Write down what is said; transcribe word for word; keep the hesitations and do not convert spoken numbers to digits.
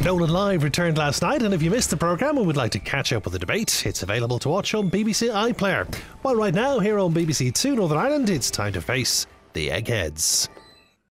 Nolan Live returned last night, and if you missed the programme and would like to catch up with the debate, it's available to watch on B B C iPlayer. While right now, here on B B C Two Northern Ireland, it's time to face the Eggheads.